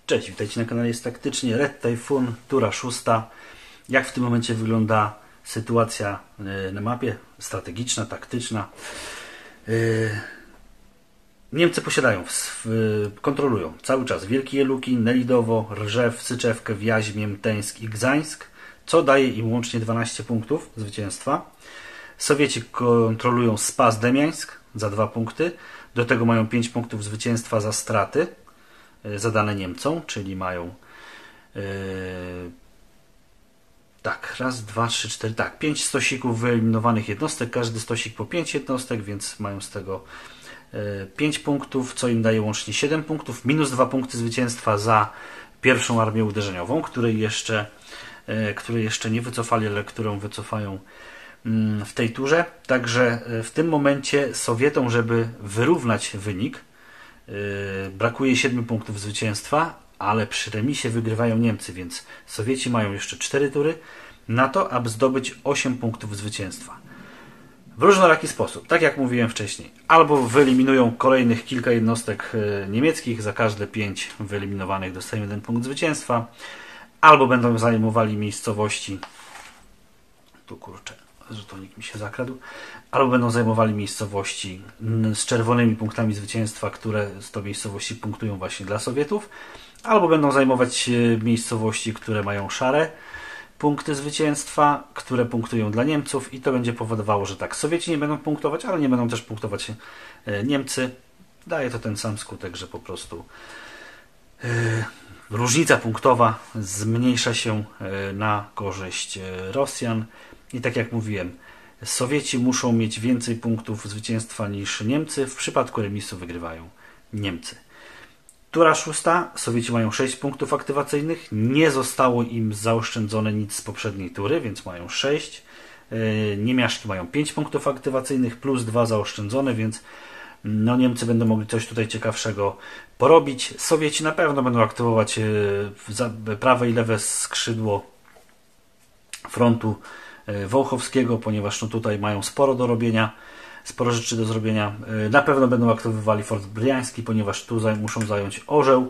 Cześć, witajcie na kanale Jest Taktycznie. Red Typhoon, tura 6. Jak w tym momencie wygląda sytuacja na mapie? Strategiczna, taktyczna. Niemcy posiadają, kontrolują cały czas Wielkie Luki, Nelidowo, Rżew, Syczewkę, Wjaźmię, Mteńsk i Gdańsk, co daje im łącznie 12 punktów zwycięstwa. Sowieci kontrolują Spas, Demiańsk za 2 punkty. Do tego mają 5 punktów zwycięstwa za straty zadane Niemcom, czyli mają tak, raz, dwa, trzy, cztery, tak, 5 stosików wyeliminowanych jednostek, każdy stosik po 5 jednostek, więc mają z tego 5 punktów, co im daje łącznie 7 punktów, minus 2 punkty zwycięstwa za pierwszą armię uderzeniową, której jeszcze nie wycofali, ale którą wycofają w tej turze. Także w tym momencie Sowietom, żeby wyrównać wynik, brakuje 7 punktów zwycięstwa, ale przy remisie wygrywają Niemcy, więc Sowieci mają jeszcze 4 tury na to, aby zdobyć 8 punktów zwycięstwa. W różnoraki sposób, tak jak mówiłem wcześniej. Albo wyeliminują kolejnych kilka jednostek niemieckich, za każde 5 wyeliminowanych dostają 1 punkt zwycięstwa, albo będą zajmowali miejscowości, tu kurczę, żetonik mi się zakradł, albo będą zajmowali miejscowości z czerwonymi punktami zwycięstwa, które z to miejscowości punktują właśnie dla Sowietów, albo będą zajmować miejscowości, które mają szare punkty zwycięstwa, które punktują dla Niemców, i to będzie powodowało, że tak, Sowieci nie będą punktować, ale nie będą też punktować Niemcy. Daje to ten sam skutek, że po prostu różnica punktowa zmniejsza się na korzyść Rosjan. I tak jak mówiłem, Sowieci muszą mieć więcej punktów zwycięstwa niż Niemcy. W przypadku remisu wygrywają Niemcy. Tura 6. Sowieci mają 6 punktów aktywacyjnych. Nie zostało im zaoszczędzone nic z poprzedniej tury, więc mają 6. Niemiaszki mają 5 punktów aktywacyjnych plus 2 zaoszczędzone, więc no, Niemcy będą mogli coś tutaj ciekawszego porobić. Sowieci na pewno będą aktywować prawe i lewe skrzydło frontu Wołchowskiego, ponieważ no, tutaj mają sporo do robienia, sporo rzeczy do zrobienia. Na pewno będą aktywowali Fort Briański, ponieważ tu muszą zająć Orzeł,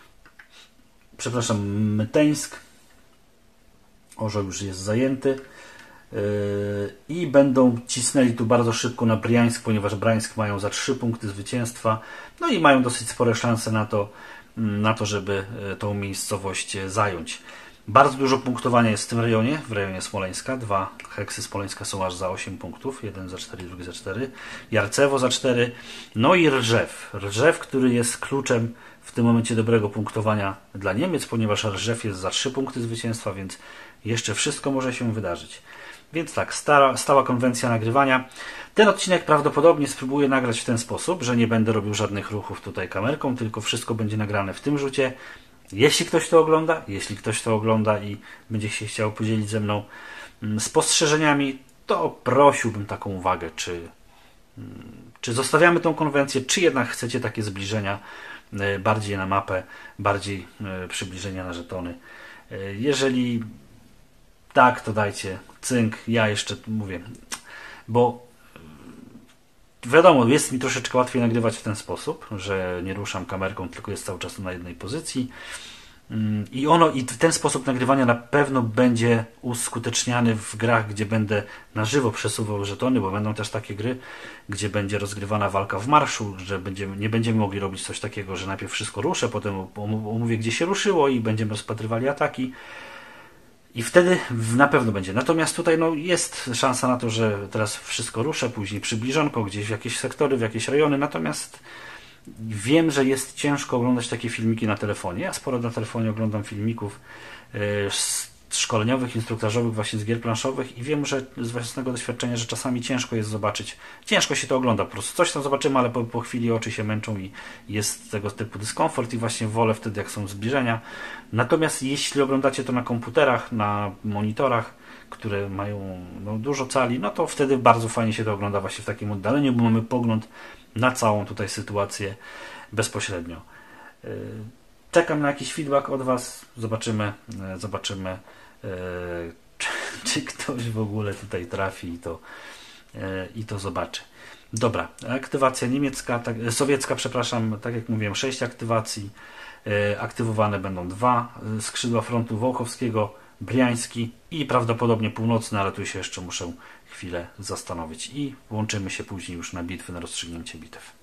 Mteńsk. Orzeł już jest zajęty. I będą cisnęli tu bardzo szybko na Briańsk, ponieważ Briańsk mają za 3 punkty zwycięstwa, no i mają dosyć spore szanse na to, żeby tą miejscowość zająć. Bardzo dużo punktowania jest w tym rejonie, w rejonie Smoleńska. 2 heksy Smoleńska są aż za 8 punktów. Jeden za 4, drugi za 4. Jarcewo za 4. No i Rżew. Rżew, który jest kluczem w tym momencie dobrego punktowania dla Niemiec, ponieważ Rżew jest za 3 punkty zwycięstwa, więc jeszcze wszystko może się wydarzyć. Więc tak, stała konwencja nagrywania. Ten odcinek prawdopodobnie spróbuję nagrać w ten sposób, że nie będę robił żadnych ruchów tutaj kamerką, tylko wszystko będzie nagrane w tym rzucie. Jeśli ktoś to ogląda i będzie się chciał podzielić ze mną spostrzeżeniami, to prosiłbym taką uwagę, czy zostawiamy tą konwencję, czy jednak chcecie takie zbliżenia bardziej na mapę, bardziej przybliżenia na żetony. Jeżeli tak, to dajcie cynk. Ja jeszcze mówię, bo wiadomo, jest mi troszeczkę łatwiej nagrywać w ten sposób, że nie ruszam kamerką, tylko jest cały czas na jednej pozycji. I w ten sposób nagrywania na pewno będzie uskuteczniany w grach, gdzie będę na żywo przesuwał żetony, bo będą też takie gry, gdzie będzie rozgrywana walka w marszu, że nie będziemy mogli robić coś takiego, że najpierw wszystko ruszę, potem omówię, gdzie się ruszyło i będziemy rozpatrywali ataki. I wtedy na pewno będzie. Natomiast tutaj no, jest szansa na to, że teraz wszystko ruszę, później przybliżonko, gdzieś w jakieś sektory, w jakieś rejony. Natomiast wiem, że jest ciężko oglądać takie filmiki na telefonie. Ja sporo na telefonie oglądam filmików szkoleniowych, instruktażowych właśnie z gier planszowych i wiem, że z własnego doświadczenia, że czasami ciężko jest zobaczyć. Ciężko się to ogląda. Po prostu coś tam zobaczymy, ale po chwili oczy się męczą i jest tego typu dyskomfort i właśnie wolę wtedy, jak są zbliżenia. Natomiast jeśli oglądacie to na komputerach, na monitorach, które mają no, dużo cali, no to wtedy bardzo fajnie się to ogląda właśnie w takim oddaleniu, bo mamy pogląd na całą tutaj sytuację bezpośrednio. Czekam na jakiś feedback od Was. Zobaczymy czy ktoś w ogóle tutaj trafi i to zobaczy. Dobra, aktywacja niemiecka, sowiecka, przepraszam, tak jak mówiłem, 6 aktywacji. Aktywowane będą 2 skrzydła frontu wołchowskiego, briański i prawdopodobnie północny, ale tu się jeszcze muszę chwilę zastanowić i łączymy się później już na bitwy, na rozstrzygnięcie bitew.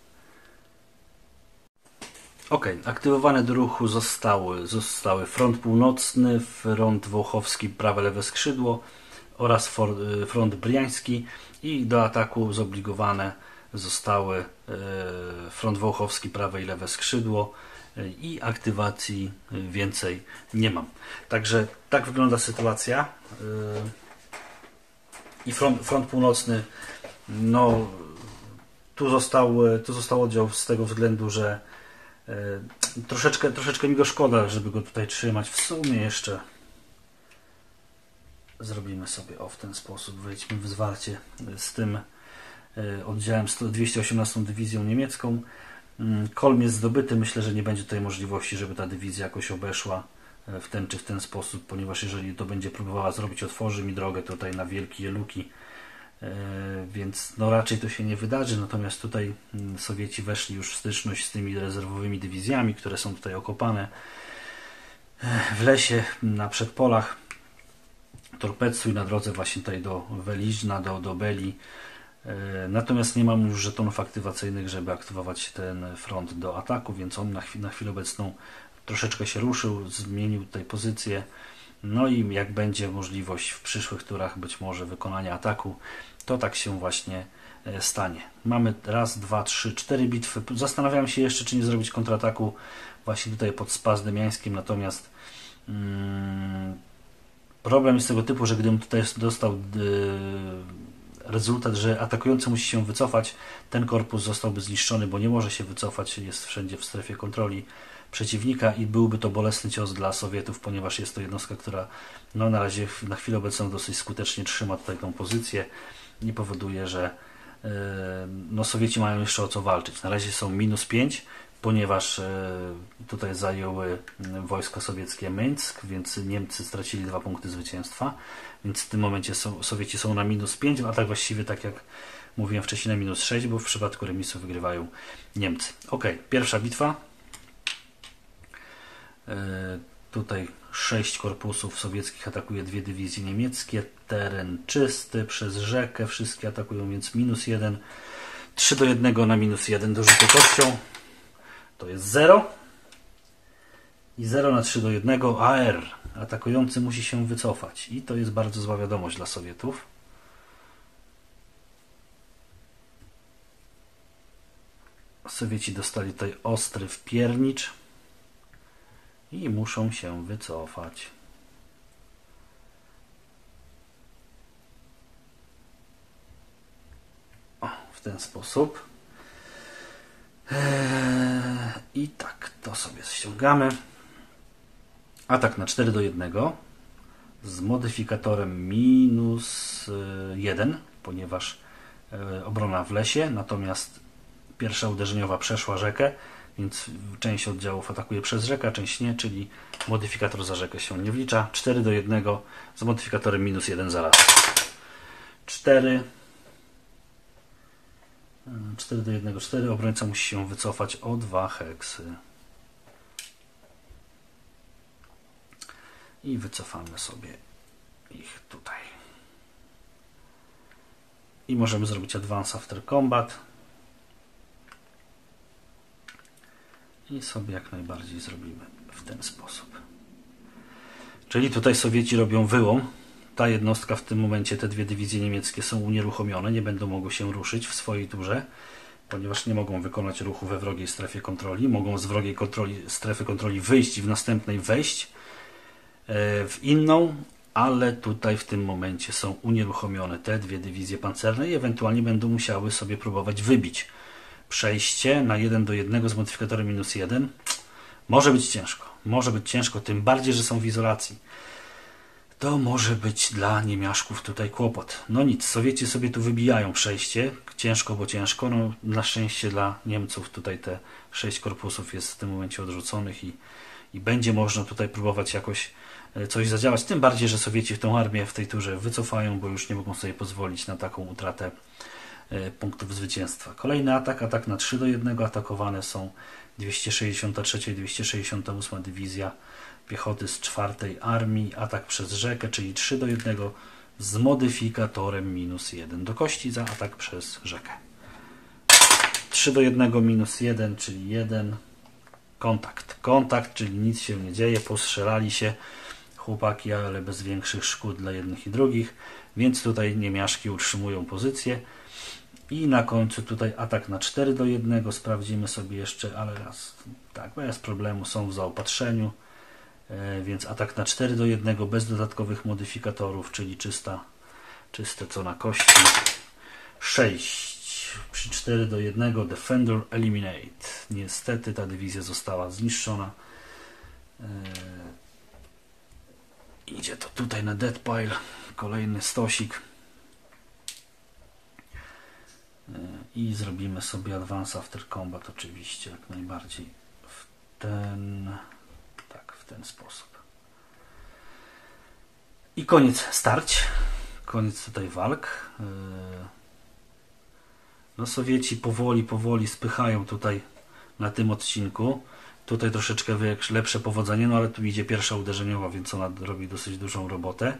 Ok, aktywowane do ruchu zostały front północny, front wołchowski, prawe lewe skrzydło oraz front briański i do ataku zobligowane zostały front wołchowski, prawe i lewe skrzydło i aktywacji więcej nie mam. Także tak wygląda sytuacja i front północny, no tu został oddział z tego względu, że troszeczkę mi go szkoda, żeby go tutaj trzymać. W sumie jeszcze zrobimy sobie w ten sposób. Wejdźmy w zwarcie z tym oddziałem 218 dywizją niemiecką. Kolm jest zdobyty. Myślę, że nie będzie tutaj możliwości, żeby ta dywizja jakoś obeszła w ten czy w ten sposób, ponieważ jeżeli to będzie próbowała zrobić, otworzy mi drogę tutaj na Wielkie Luki, więc no raczej to się nie wydarzy. Natomiast tutaj Sowieci weszli już w styczność z tymi rezerwowymi dywizjami, które są tutaj okopane w lesie, na przedpolach Torpedsu i na drodze właśnie tutaj do Weliźna, do Beli. Natomiast nie mam już żetonów aktywacyjnych, żeby aktywować ten front do ataku, więc on na chwilę obecną troszeczkę się ruszył, zmienił tutaj pozycję. No i jak będzie możliwość w przyszłych turach być może wykonania ataku, to tak się właśnie stanie. Mamy raz, dwa, trzy, 4 bitwy. Zastanawiam się jeszcze, czy nie zrobić kontrataku właśnie tutaj pod Spazdymiańskim, natomiast problem jest tego typu, że gdybym tutaj dostał rezultat, że atakujący musi się wycofać, ten korpus zostałby zniszczony, bo nie może się wycofać, jest wszędzie w strefie kontroli przeciwnika i byłby to bolesny cios dla Sowietów, ponieważ jest to jednostka, która no, na razie na chwilę obecną dosyć skutecznie trzyma tutaj tą pozycję i powoduje, że no, Sowieci mają jeszcze o co walczyć. Na razie są -5, ponieważ tutaj zajęły wojska sowieckie Mińsk, więc Niemcy stracili 2 punkty zwycięstwa, więc w tym momencie Sowieci są na -5, a tak właściwie tak jak mówiłem wcześniej na -6, bo w przypadku remisu wygrywają Niemcy. Ok, pierwsza bitwa. Tutaj 6 korpusów sowieckich atakuje 2 dywizje niemieckie. Teren czysty, przez rzekę wszystkie atakują, więc -1. 3-1 na -1 do rzutu kością. To jest 0. I 0 na 3-1 AR. Atakujący musi się wycofać. I to jest bardzo zła wiadomość dla Sowietów. Sowieci dostali tutaj ostry wpiernicz i muszą się wycofać. O, w ten sposób. I tak, to sobie ściągamy. Atak na 4-1 z modyfikatorem -1, ponieważ obrona w lesie, natomiast pierwsza uderzeniowa przeszła rzekę, więc część oddziałów atakuje przez rzekę, część nie, czyli modyfikator za rzekę się nie wlicza. 4-1 z modyfikatorem -1 zaraz. 4-1, 4. Obrońca musi się wycofać o 2 heksy. I wycofamy sobie ich tutaj. I możemy zrobić Advance After Combat. I sobie jak najbardziej zrobimy w ten sposób. Czyli tutaj Sowieci robią wyłom. Ta jednostka w tym momencie, te 2 dywizje niemieckie są unieruchomione, nie będą mogły się ruszyć w swojej turze, ponieważ nie mogą wykonać ruchu we wrogiej strefie kontroli. Mogą z wrogiej strefy kontroli wyjść i w następnej wejść w inną, ale tutaj w tym momencie są unieruchomione te 2 dywizje pancerne i ewentualnie będą musiały sobie próbować wybić. Przejście na 1-1 z modyfikatorem -1 może być ciężko. Może być ciężko, tym bardziej, że są w izolacji. To może być dla niemiaszków tutaj kłopot. No nic, Sowieci sobie tu wybijają przejście. Ciężko, bo ciężko. No, na szczęście dla Niemców tutaj te 6 korpusów jest w tym momencie odrzuconych i będzie można tutaj próbować jakoś coś zadziałać. Tym bardziej, że Sowieci w tą armię w tej turze wycofają, bo już nie mogą sobie pozwolić na taką utratę punktów zwycięstwa. Kolejny atak na 3:1. Atakowane są 263 i 268 Dywizja Piechoty z 4 Armii. Atak przez rzekę, czyli 3:1 z modyfikatorem -1 do kości za atak przez rzekę. 3:1 -1, czyli 1. Kontakt, czyli nic się nie dzieje, postrzelali się chłopaki, ale bez większych szkód dla jednych i drugich, więc tutaj niemiaszki utrzymują pozycję. I na końcu tutaj atak na 4:1, sprawdzimy sobie jeszcze, ale raz, tak, bez problemu, są w zaopatrzeniu, więc atak na 4:1 bez dodatkowych modyfikatorów, czyli czyste co na kości. 6. Przy 4:1 Defender Eliminate. Niestety ta dywizja została zniszczona. Idzie to tutaj na Dead Pile. Kolejny stosik. I zrobimy sobie Advance After Combat oczywiście, jak najbardziej w ten sposób. I koniec starć. Koniec tutaj walk. No Sowieci powoli spychają tutaj na tym odcinku. Tutaj troszeczkę lepsze powodzenie, no ale tu idzie pierwsza uderzeniowa, więc ona robi dosyć dużą robotę.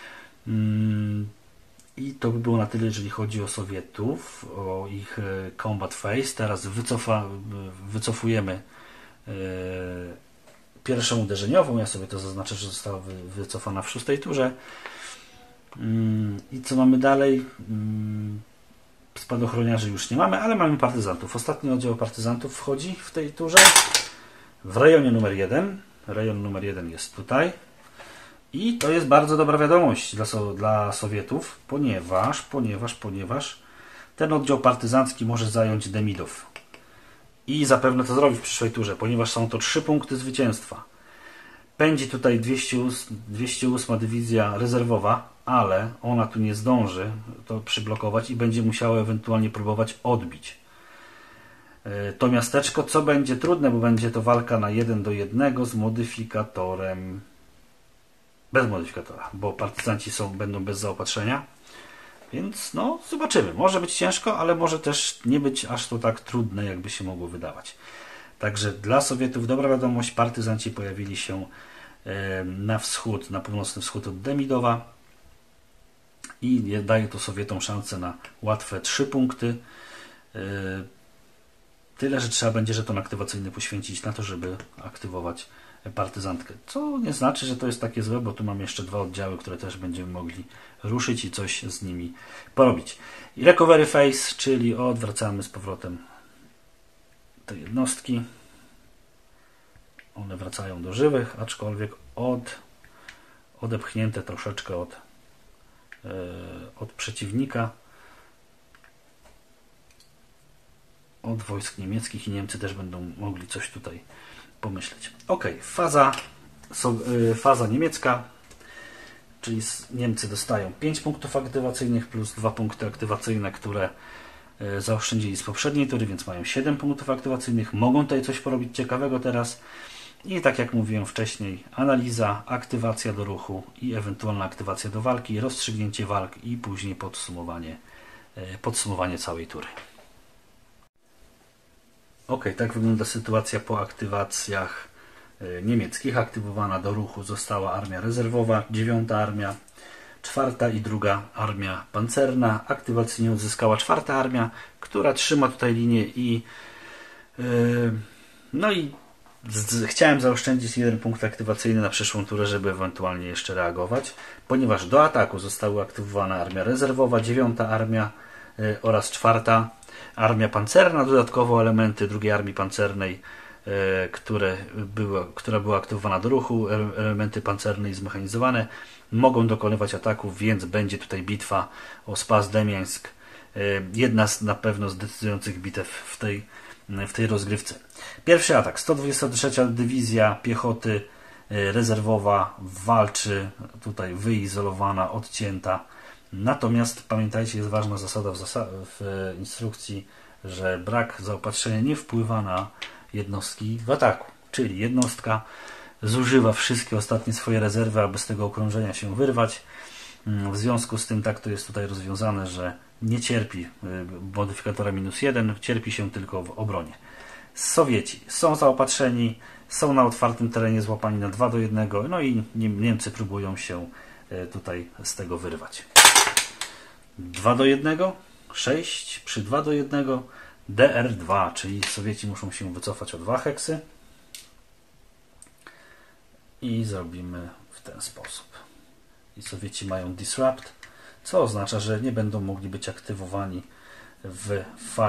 I to by było na tyle, jeżeli chodzi o Sowietów, o ich combat phase. Teraz wycofujemy pierwszą uderzeniową. Ja sobie to zaznaczę, że została wycofana w 6. turze. I co mamy dalej? Spadochroniarzy już nie mamy, ale mamy partyzantów. Ostatni oddział partyzantów wchodzi w tej turze w rejonie numer 1. Rejon numer 1 jest tutaj. I to jest bardzo dobra wiadomość dla Sowietów, ponieważ ten oddział partyzancki może zająć Demidów. I zapewne to zrobi w przyszłej turze, ponieważ są to 3 punkty zwycięstwa. Pędzi tutaj 208 Dywizja Rezerwowa, ale ona tu nie zdąży to przyblokować i będzie musiała ewentualnie próbować odbić to miasteczko, co będzie trudne, bo będzie to walka na 1:1 z modyfikatorem, bez modyfikatora, bo partyzanci będą bez zaopatrzenia, więc no zobaczymy. Może być ciężko, ale może też nie być aż to tak trudne, jakby się mogło wydawać. Także dla Sowietów dobra wiadomość, partyzanci pojawili się na wschód, na północny wschód od Demidowa i daje to Sowietom szansę na łatwe 3 punkty. Tyle, że trzeba będzie żeton aktywacyjny poświęcić na to, żeby aktywować partyzantkę. Co nie znaczy, że to jest takie złe, bo tu mam jeszcze 2 oddziały, które też będziemy mogli ruszyć i coś z nimi porobić. I recovery phase, czyli odwracamy z powrotem te jednostki. One wracają do żywych, aczkolwiek odepchnięte troszeczkę od przeciwnika, od wojsk niemieckich, i Niemcy też będą mogli coś tutaj pomyśleć. Ok, faza niemiecka, czyli Niemcy dostają 5 punktów aktywacyjnych plus 2 punkty aktywacyjne, które zaoszczędzili z poprzedniej tury, więc mają 7 punktów aktywacyjnych. Mogą tutaj coś porobić ciekawego teraz. I tak jak mówiłem wcześniej, analiza, aktywacja do ruchu i ewentualna aktywacja do walki, rozstrzygnięcie walk i później podsumowanie całej tury. Ok, tak wygląda sytuacja po aktywacjach niemieckich. Aktywowana do ruchu została armia rezerwowa, 9. armia, 4. i 2. armia pancerna. Aktywacyjnie uzyskała 4. armia, która trzyma tutaj linię i no i chciałem zaoszczędzić 1 punkt aktywacyjny na przyszłą turę, żeby ewentualnie jeszcze reagować, ponieważ do ataku została aktywowana armia rezerwowa, 9. armia oraz 4. armia pancerna. Dodatkowo elementy 2. armii pancernej, która była aktywowana do ruchu, elementy pancerne i zmechanizowane, mogą dokonywać ataków, więc będzie tutaj bitwa o Spas-Demiańsk. Jedna z na pewno z decydujących bitew w tej rozgrywce. Pierwszy atak. 123 Dywizja Piechoty Rezerwowa walczy, tutaj wyizolowana, odcięta. Natomiast pamiętajcie, jest ważna zasada w instrukcji, że brak zaopatrzenia nie wpływa na jednostki w ataku. Czyli jednostka zużywa wszystkie ostatnie swoje rezerwy, aby z tego okrążenia się wyrwać. W związku z tym tak to jest tutaj rozwiązane, że nie cierpi modyfikatora -1, cierpi się tylko w obronie. Sowieci są zaopatrzeni, są na otwartym terenie złapani na 2:1, no i Niemcy próbują się tutaj z tego wyrwać. 2:1, 6 przy 2:1, DR2, czyli Sowieci muszą się wycofać o 2 heksy i zrobimy w ten sposób. I Sowieci mają disrupt, co oznacza, że nie będą mogli być aktywowani w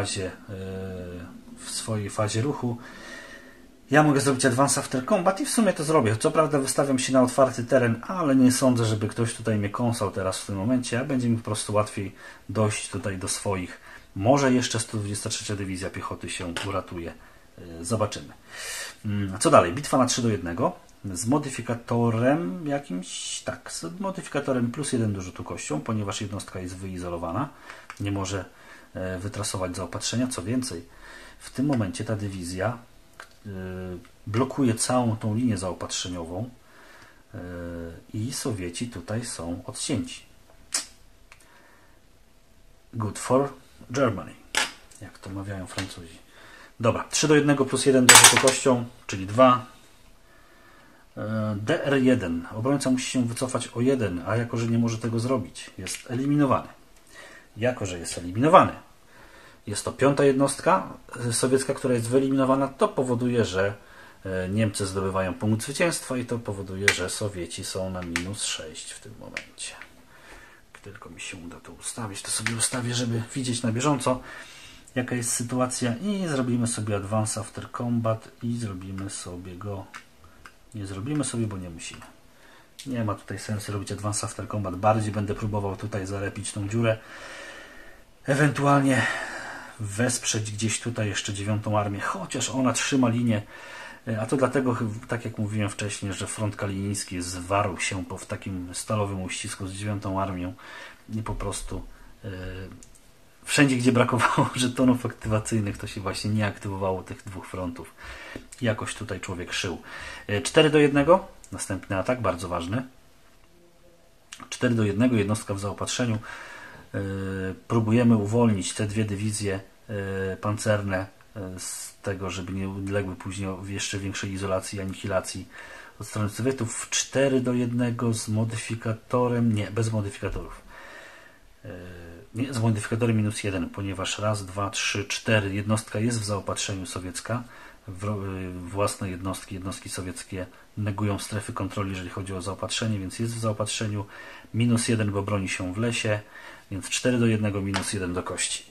swojej fazie ruchu. Ja mogę zrobić Advance After Combat i w sumie to zrobię. Co prawda wystawiam się na otwarty teren, ale nie sądzę, żeby ktoś tutaj mnie kąsał teraz w tym momencie, a będzie mi po prostu łatwiej dojść tutaj do swoich. Może jeszcze 123 Dywizja Piechoty się uratuje. Zobaczymy. Co dalej? Bitwa na 3:1 z modyfikatorem jakimś, tak, z modyfikatorem +1 do rzutu kością, ponieważ jednostka jest wyizolowana, nie może wytrasować zaopatrzenia. Co więcej, w tym momencie ta dywizja blokuje całą tą linię zaopatrzeniową i Sowieci tutaj są odcięci. Good for Germany, jak to mawiają Francuzi. Dobra, 3:1 +1 do rzutu kością, czyli 2. DR1. Obrońca musi się wycofać o 1, a jako, że nie może tego zrobić, jest eliminowany. Jako, że jest eliminowany, jest to 5. jednostka sowiecka, która jest wyeliminowana, to powoduje, że Niemcy zdobywają punkt zwycięstwa i to powoduje, że Sowieci są na -6 w tym momencie. Tylko mi się uda to ustawić, to sobie ustawię, żeby widzieć na bieżąco, jaka jest sytuacja, i zrobimy sobie Advance After Combat i zrobimy sobie go. Nie zrobimy sobie, bo nie musimy. Nie ma tutaj sensu robić Advance After Combat. Bardziej będę próbował tutaj zalepić tą dziurę. Ewentualnie wesprzeć gdzieś tutaj jeszcze 9. armię, chociaż ona trzyma linię. A to dlatego, tak jak mówiłem wcześniej, że front kalininski zwarł się w takim stalowym uścisku z 9. armią i po prostu wszędzie, gdzie brakowało żetonów aktywacyjnych, to się właśnie nie aktywowało tych dwóch frontów. Jakoś tutaj człowiek szył. 4:1, następny atak, bardzo ważny. 4:1, jednostka w zaopatrzeniu. Próbujemy uwolnić te dwie dywizje pancerne z tego, żeby nie uległy później w jeszcze większej izolacji i anihilacji od strony Sowietów. 4:1 z modyfikatorem, nie, bez modyfikatorów. Nie, z modyfikatorem -1, ponieważ raz, 2, 3, 4 jednostka jest w zaopatrzeniu sowiecka. Własne jednostki sowieckie negują strefy kontroli, jeżeli chodzi o zaopatrzenie, więc jest w zaopatrzeniu. -1, bo broni się w lesie, więc 4:1, -1 do kości.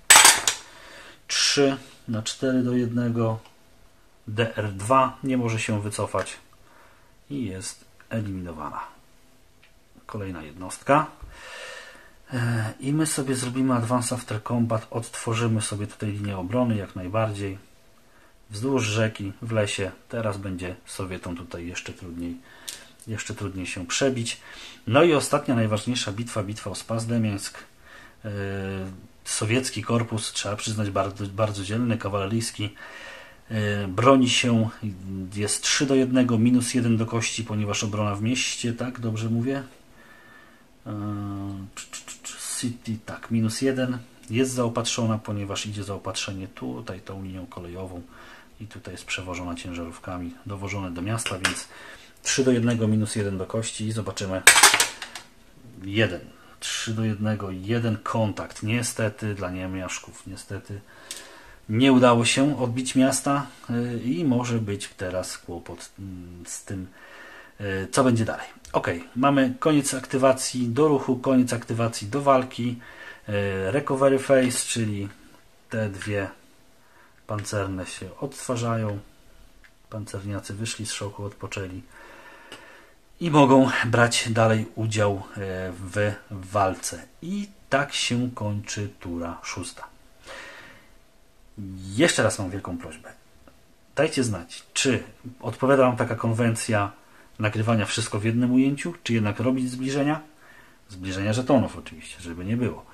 3 na 4:1, DR2 nie może się wycofać i jest eliminowana. Kolejna jednostka. I my sobie zrobimy Advance After Combat, odtworzymy sobie tutaj linię obrony jak najbardziej. Wzdłuż rzeki, w lesie. Teraz będzie Sowietom tutaj jeszcze trudniej się przebić. No i ostatnia, najważniejsza bitwa o Spas-Demiańsk. Sowiecki korpus, trzeba przyznać, bardzo dzielny, kawaleryjski. Broni się, jest 3:1, -1 do kości, ponieważ obrona w mieście, tak, dobrze mówię? City, tak, -1. Jest zaopatrzona, ponieważ idzie zaopatrzenie tutaj tą linią kolejową i tutaj jest przewożona ciężarówkami, dowożone do miasta, więc 3:1, -1 do kości i zobaczymy. 1. 3:1, 1 kontakt. Niestety dla niemiaszków, niestety nie udało się odbić miasta i może być teraz kłopot z tym, co będzie dalej. Ok, mamy koniec aktywacji do ruchu, koniec aktywacji do walki. Recovery phase, czyli te dwie pancerne się odtwarzają. Pancerniacy wyszli z szoku, odpoczęli i mogą brać dalej udział w walce. I tak się kończy tura 6. Jeszcze raz mam wielką prośbę. Dajcie znać, czy odpowiada Wam taka konwencja nagrywania wszystko w jednym ujęciu, czy jednak robić zbliżenia? Zbliżenia żetonów oczywiście, żeby nie było.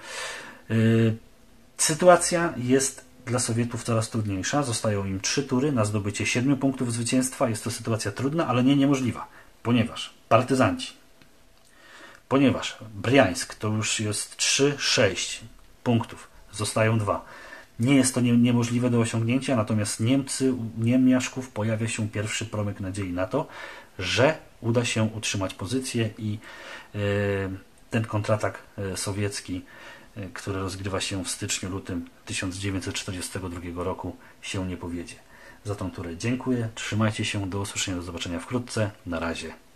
Sytuacja jest dla Sowietów coraz trudniejsza. Zostają im 3 tury na zdobycie 7 punktów zwycięstwa. Jest to sytuacja trudna, ale nie niemożliwa, ponieważ partyzanci ponieważ Briańsk to już jest 3-6 punktów, zostają 2. Nie jest to niemożliwe do osiągnięcia, natomiast u Niemiaszków pojawia się pierwszy promyk nadziei na to, że uda się utrzymać pozycję i ten kontratak sowiecki, który rozgrywa się w styczniu-lutym 1942 roku, się nie powiedzie. Za tą turę dziękuję, trzymajcie się, do usłyszenia, do zobaczenia wkrótce, na razie.